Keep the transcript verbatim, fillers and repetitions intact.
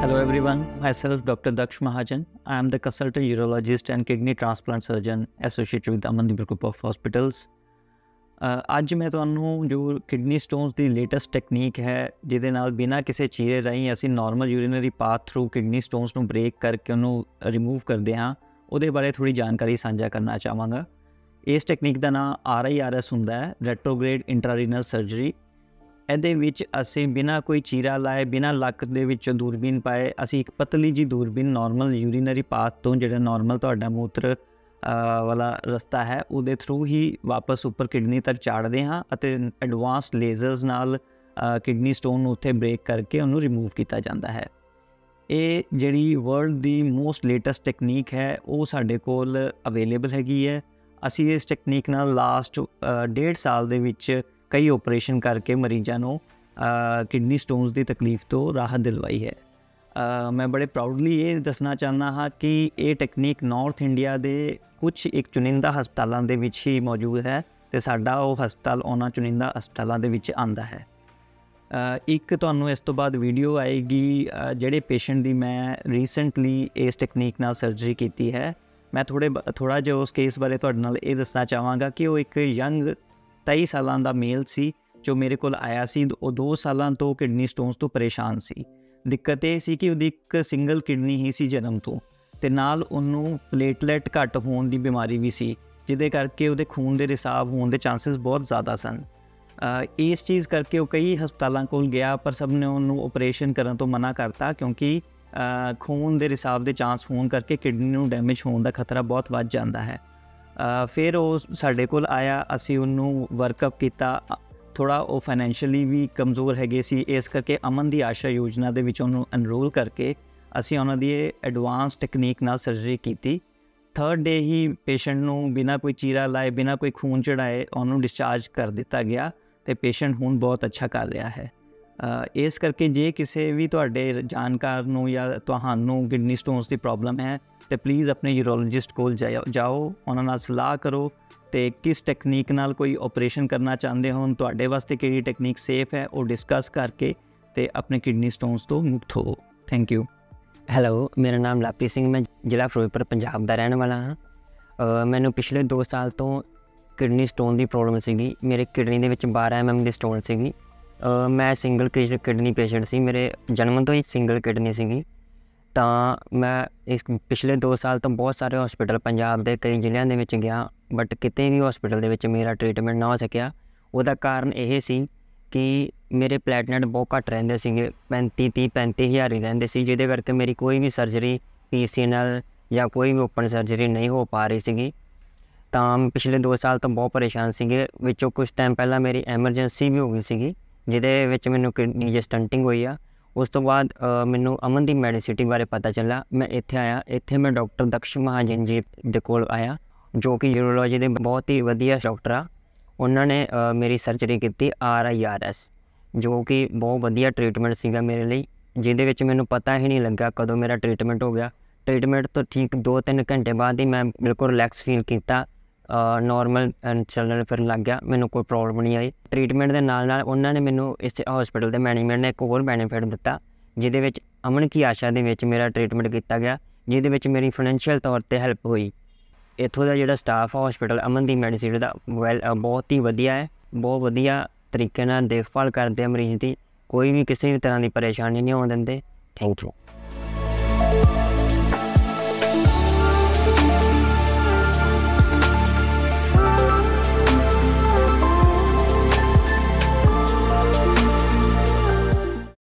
Hello everyone, myself Doctor Daksh Mahajan. I am the consultant urologist and kidney transplant surgeon associated with Amandeep Group of Hospitals. ਅੱਜ ਮੈਂ ਤੁਹਾਨੂੰ ਜੋ kidney stones ਦੀ latest technique ਹੈ ਜਿਹਦੇ ਨਾਲ ਬਿਨਾਂ ਕਿਸੇ ਚੀਰੇ ਰਾਹੀਂ ਅਸੀਂ normal urinary path through kidney stones ਨੂੰ ਬ੍ਰੇਕ ਕਰਕੇ ਉਹਨੂੰ ਰਿਮੂਵ ਕਰਦੇ ਹਾਂ ਉਹਦੇ ਬਾਰੇ ਥੋੜ੍ਹੀ ਜਾਣਕਾਰੀ ਸਾਂਝਾ ਕਰਨਾ ਚਾਹਾਂਗਾ। ਇਸ ਟੈਕਨੀਕ ਦਾ ਨਾਮ ਆਰ ਆਈ ਆਰ ਐਸ ਹੁੰਦਾ ਹੈ, ਰੈਟਰੋਗ੍ਰੇਡ ਇੰਟਰਾਰੀਨਲ ਸਰਜਰੀ। ਇਹਦੇ ਵਿੱਚ ਅਸੀਂ ਬਿਨਾਂ ਕੋਈ ਚੀਰਾ ਲਾਏ, ਬਿਨਾਂ ਲੱਕ ਦੇ ਵਿੱਚ ਦੂਰਬੀਨ ਪਾਏ, ਅਸੀਂ ਇੱਕ ਪਤਲੀ ਜੀ ਦੂਰਬੀਨ ਨਾਰਮਲ ਯੂਰੀਨਰੀ ਪਾਥ ਤੋਂ ਜਿਹੜਾ ਨਾਰਮਲ ਤੁਹਾਡਾ ਮੂਤਰ ਵਾਲਾ ਰਸਤਾ ਹੈ ਉਹਦੇ ਥਰੂ ਹੀ ਵਾਪਸ ਉੱਪਰ ਕਿਡਨੀ ਤੱਕ ਚਾੜਦੇ ਹਾਂ ਅਤੇ ਐਡਵਾਂਸ ਲੇਜ਼ਰਸ ਨਾਲ ਕਿਡਨੀ ਸਟੋਨ ਨੂੰ ਉੱਥੇ ਬ੍ਰੇਕ ਕਰਕੇ ਉਹਨੂੰ ਰਿਮੂਵ ਕੀਤਾ ਜਾਂਦਾ ਹੈ। ਇਹ ਜਿਹੜੀ ਵਰਲਡ ਦੀ ਮੋਸਟ ਲੇਟੈਸਟ ਟੈਕਨੀਕ ਹੈ ਉਹ ਸਾਡੇ ਕੋਲ ਅਵੇਲੇਬਲ ਹੈਗੀ ਹੈ। ਅਸੀਂ ਇਸ ਟੈਕਨੀਕ ਨਾਲ ਲਾਸਟ ਡੇਢ ਸਾਲ ਦੇ ਵਿੱਚ ਕਈ ਓਪਰੇਸ਼ਨ ਕਰਕੇ ਮਰੀਜ਼ਾਂ ਨੂੰ ਕਿਡਨੀ ਸਟੋਨਸ ਦੀ ਤਕਲੀਫ ਤੋਂ ਰਾਹਤ ਦਿਲਵਾਈ ਹੈ। ਮੈਂ ਬੜੇ ਪ੍ਰਾਊਡਲੀ ਇਹ ਦੱਸਣਾ ਚਾਹੁੰਦਾ ਹਾਂ ਕਿ ਇਹ ਟੈਕਨੀਕ ਨਾਰਥ ਇੰਡੀਆ ਦੇ ਕੁਛ ਇੱਕ ਚੁਣਿੰਦਾ ਹਸਪਤਾਲਾਂ ਦੇ ਵਿੱਚ ਹੀ ਮੌਜੂਦ ਹੈ ਅਤੇ ਸਾਡਾ ਉਹ ਹਸਪਤਾਲ ਉਹਨਾਂ ਚੁਣਿੰਦਾ ਹਸਪਤਾਲਾਂ ਦੇ ਵਿੱਚ ਆਉਂਦਾ ਹੈ। ਇੱਕ ਤੁਹਾਨੂੰ ਇਸ ਤੋਂ ਬਾਅਦ ਵੀਡੀਓ ਆਏਗੀ ਜਿਹੜੇ ਪੇਸ਼ੈਂਟ ਦੀ ਮੈਂ ਰੀਸੈਂਟਲੀ ਇਸ ਟੈਕਨੀਕ ਨਾਲ ਸਰਜਰੀ ਕੀਤੀ ਹੈ। ਮੈਂ ਥੋੜ੍ਹੇ ਥੋੜ੍ਹਾ ਜਿਹਾ ਉਸ ਕੇਸ ਬਾਰੇ ਤੁਹਾਡੇ ਨਾਲ ਇਹ ਦੱਸਣਾ ਚਾਹਾਂਗਾ ਕਿ ਉਹ ਇੱਕ ਯੰਗ ਤੇਈ ਸਾਲਾਂ ਦਾ ਮੇਲ ਸੀ ਜੋ ਮੇਰੇ ਕੋਲ ਆਇਆ ਸੀ। ਉਹ ਦੋ ਸਾਲਾਂ ਤੋਂ ਕਿਡਨੀ ਸਟੋਨਸ ਤੋਂ ਪਰੇਸ਼ਾਨ ਸੀ। ਦਿੱਕਤ ਇਹ ਸੀ ਕਿ ਉਹਦੀ ਇੱਕ ਸਿੰਗਲ ਕਿਡਨੀ ਹੀ ਸੀ ਜਨਮ ਤੋਂ, ਅਤੇ ਨਾਲ ਉਹਨੂੰ ਪਲੇਟਲੈਟ ਘੱਟ ਹੋਣ ਦੀ ਬਿਮਾਰੀ ਵੀ ਸੀ ਜਿਹਦੇ ਕਰਕੇ ਉਹਦੇ ਖੂਨ ਦੇ ਰਿਸਾਵ ਹੋਣ ਦੇ ਚਾਂਸਿਸ ਬਹੁਤ ਜ਼ਿਆਦਾ ਸਨ। ਇਸ ਚੀਜ਼ ਕਰਕੇ ਉਹ ਕਈ ਹਸਪਤਾਲਾਂ ਕੋਲ ਗਿਆ ਪਰ ਸਭ ਨੇ ਉਹਨੂੰ ਓਪਰੇਸ਼ਨ ਕਰਨ ਤੋਂ ਮਨਾ ਕਰਤਾ ਕਿਉਂਕਿ ਖੂਨ ਦੇ ਰਿਸਾਵ ਦੇ ਚਾਂਸ ਹੋਣ ਕਰਕੇ ਕਿਡਨੀ ਨੂੰ ਡੈਮੇਜ ਹੋਣ ਦਾ ਖਤਰਾ ਬਹੁਤ ਵੱਧ ਜਾਂਦਾ ਹੈ। ਫਿਰ ਉਹ ਸਾਡੇ ਕੋਲ ਆਇਆ, ਅਸੀਂ ਉਹਨੂੰ ਵਰਕਅਪ ਕੀਤਾ। ਥੋੜ੍ਹਾ ਉਹ ਫਾਈਨੈਂਸ਼ੀਅਲੀ ਵੀ ਕਮਜ਼ੋਰ ਹੈਗੇ ਸੀ, ਇਸ ਕਰਕੇ ਅਮਨ ਦੀ ਆਸ਼ਾ ਯੋਜਨਾ ਦੇ ਵਿੱਚ ਉਹਨੂੰ ਐਨਰੋਲ ਕਰਕੇ ਅਸੀਂ ਉਹਨਾਂ ਦੀ ਐਡਵਾਂਸ ਟੈਕਨੀਕ ਨਾਲ ਸਰਜਰੀ ਕੀਤੀ। ਥਰਡ ਡੇ ਹੀ ਪੇਸ਼ੈਂਟ ਨੂੰ ਬਿਨਾਂ ਕੋਈ ਚੀਰਾ ਲਾਏ, ਬਿਨਾਂ ਕੋਈ ਖੂਨ ਚੜ੍ਹਾਏ ਉਹਨੂੰ ਡਿਸਚਾਰਜ ਕਰ ਦਿੱਤਾ ਗਿਆ ਅਤੇ ਪੇਸ਼ੈਂਟ ਹੁਣ ਬਹੁਤ ਅੱਛਾ ਕਰ ਰਿਹਾ ਹੈ। ਇਸ ਕਰਕੇ ਜੇ ਕਿਸੇ ਵੀ ਤੁਹਾਡੇ ਜਾਣਕਾਰ ਨੂੰ ਜਾਂ ਤੁਹਾਨੂੰ ਕਿਡਨੀ ਸਟੋਨਸ ਦੀ ਪ੍ਰੋਬਲਮ ਹੈ ਅਤੇ ਪਲੀਜ਼ ਆਪਣੇ ਯੂਰੋਲੋਜਿਸਟ ਕੋਲ ਜਾ ਜਾਓ, ਉਹਨਾਂ ਨਾਲ ਸਲਾਹ ਕਰੋ ਅਤੇ ਕਿਸ ਟੈਕਨੀਕ ਨਾਲ ਕੋਈ ਓਪਰੇਸ਼ਨ ਕਰਨਾ ਚਾਹੁੰਦੇ ਹੋ, ਤੁਹਾਡੇ ਵਾਸਤੇ ਕਿਹੜੀ ਟੈਕਨੀਕ ਸੇਫ ਹੈ ਉਹ ਡਿਸਕਸ ਕਰਕੇ ਅਤੇ ਆਪਣੇ ਕਿਡਨੀ ਸਟੋਨਸ ਤੋਂ ਮੁਕਤ ਹੋਵੋ। Thank you. ਹੈਲੋ, ਮੇਰਾ ਨਾਮ ਲਵਪ੍ਰੀਤ ਸਿੰਘ, ਮੈਂ ਜ਼ਿਲ੍ਹਾ ਫਿਰੋਜ਼ਪੁਰ ਪੰਜਾਬ ਦਾ ਰਹਿਣ ਵਾਲਾ ਹਾਂ। ਮੈਨੂੰ ਪਿਛਲੇ ਦੋ ਸਾਲ ਤੋਂ ਕਿਡਨੀ ਸਟੋਨ ਦੀ ਪ੍ਰੋਬਲਮ ਸੀਗੀ। ਮੇਰੇ ਕਿਡਨੀ ਦੇ ਵਿੱਚ ਬਾਰ੍ਹਾਂ ਐਮ ਐਮ ਦੀ ਸਟੋਨ ਸੀਗੀ। ਮੈਂ ਸਿੰਗਲ ਕਿਡਨੀ ਪੇਸ਼ੈਂਟ ਸੀ, ਮੇਰੇ ਜਨਮ ਤੋਂ ਹੀ ਸਿੰਗਲ ਕਿਡਨੀ ਸੀਗੀ। ਤਾਂ ਮੈਂ ਇਸ ਪਿਛਲੇ ਦੋ ਸਾਲ ਤੋਂ ਬਹੁਤ ਸਾਰੇ ਹੌਸਪੀਟਲ ਪੰਜਾਬ ਦੇ ਕਈ ਜ਼ਿਲ੍ਹਿਆਂ ਦੇ ਵਿੱਚ ਗਿਆ ਬਟ ਕਿਤੇ ਵੀ ਹੌਸਪੀਟਲ ਦੇ ਵਿੱਚ ਮੇਰਾ ਟਰੀਟਮੈਂਟ ਨਾ ਹੋ ਸਕਿਆ। ਉਹਦਾ ਕਾਰਨ ਇਹ ਸੀ ਕਿ ਮੇਰੇ ਪਲੈਟਲੈਟ ਬਹੁਤ ਘੱਟ ਰਹਿੰਦੇ ਸੀਗੇ, ਪੈਂਤੀ ਤੀਹ ਪੈਂਤੀ ਹਜ਼ਾਰ ਹੀ ਰਹਿੰਦੇ ਸੀ, ਜਿਹਦੇ ਕਰਕੇ ਮੇਰੀ ਕੋਈ ਵੀ ਸਰਜਰੀ ਪੀ ਸੀ ਨਾਲ ਜਾਂ ਕੋਈ ਵੀ ਓਪਨ ਸਰਜਰੀ ਨਹੀਂ ਹੋ ਪਾ ਰਹੀ ਸੀਗੀ। ਤਾਂ ਪਿਛਲੇ ਦੋ ਸਾਲ ਤੋਂ ਬਹੁਤ ਪਰੇਸ਼ਾਨ ਸੀਗੇ। ਵਿੱਚੋਂ ਕੁਛ ਟਾਈਮ ਪਹਿਲਾਂ ਮੇਰੀ ਐਮਰਜੈਂਸੀ ਵੀ ਹੋ ਗਈ ਸੀਗੀ ਜਿਹਦੇ ਵਿੱਚ ਮੈਨੂੰ ਕਿਡਨੀ 'ਚ ਸਟੰਟਿੰਗ ਹੋਈ ਆ। ਉਸ ਤੋਂ ਬਾਅਦ ਮੈਨੂੰ ਅਮਨਦੀਪ ਮੈਡੀਸਿਟੀ ਬਾਰੇ ਪਤਾ ਚੱਲਾ। ਮੈਂ ਇੱਥੇ ਆਇਆ, ਇੱਥੇ ਮੈਂ ਡਾਕਟਰ ਦਕਸ਼ ਮਹਾਜਨ ਜੀ ਦੇ ਕੋਲ ਆਇਆ ਜੋ ਕਿ ਯੂਰੋਲੋਜੀ ਦੇ ਬਹੁਤ ਹੀ ਵਧੀਆ ਡਾਕਟਰ ਆ। ਉਹਨਾਂ ਨੇ ਮੇਰੀ ਸਰਜਰੀ ਕੀਤੀ ਆਰ ਆਈ ਆਰ ਐਸ, ਜੋ ਕਿ ਬਹੁਤ ਵਧੀਆ ਟਰੀਟਮੈਂਟ ਸੀਗਾ ਮੇਰੇ ਲਈ, ਜਿਹਦੇ ਵਿੱਚ ਮੈਨੂੰ ਪਤਾ ਹੀ ਨਹੀਂ ਲੱਗਾ ਕਦੋਂ ਮੇਰਾ ਟਰੀਟਮੈਂਟ ਹੋ ਗਿਆ। ਟਰੀਟਮੈਂਟ ਤੋਂ ਠੀਕ ਦੋ ਤਿੰਨ ਘੰਟੇ ਬਾਅਦ ਹੀ ਮੈਂ ਬਿਲਕੁਲ ਰਿਲੈਕਸ ਫੀਲ ਕੀਤਾ, ਨੋਰਮਲ ਚੱਲਣ ਫਿਰਨ ਲੱਗ ਗਿਆ, ਮੈਨੂੰ ਕੋਈ ਪ੍ਰੋਬਲਮ ਨਹੀਂ ਆਈ। ਟਰੀਟਮੈਂਟ ਦੇ ਨਾਲ ਨਾਲ ਉਹਨਾਂ ਨੇ ਮੈਨੂੰ ਇਸ ਹੌਸਪੀਟਲ ਦੇ ਮੈਨੇਜਮੈਂਟ ਨੇ ਇੱਕ ਹੋਰ ਬੈਨੀਫਿਟ ਦਿੱਤਾ ਜਿਹਦੇ ਵਿੱਚ ਅਮਨ ਕੀ ਆਸ਼ਾ ਦੇ ਵਿੱਚ ਮੇਰਾ ਟਰੀਟਮੈਂਟ ਕੀਤਾ ਗਿਆ, ਜਿਹਦੇ ਵਿੱਚ ਮੇਰੀ ਫਾਈਨੈਂਸ਼ੀਅਲ ਤੌਰ 'ਤੇ ਹੈਲਪ ਹੋਈ। ਇੱਥੋਂ ਦਾ ਜਿਹੜਾ ਸਟਾਫ ਆ ਹੌਸਪੀਟਲ ਅਮਨਦੀਪ ਮੈਡੀਸਿਟੀ ਦਾ ਵੈਲ ਬਹੁਤ ਹੀ ਵਧੀਆ ਹੈ, ਬਹੁਤ ਵਧੀਆ ਤਰੀਕੇ ਨਾਲ ਦੇਖਭਾਲ ਕਰਦੇ ਆ ਮਰੀਜ਼ ਦੀ, ਕੋਈ ਵੀ ਕਿਸੇ ਵੀ ਤਰ੍ਹਾਂ ਦੀ ਪਰੇਸ਼ਾਨੀ ਨਹੀਂ ਆਉਣ ਦਿੰਦੇ। Thank you.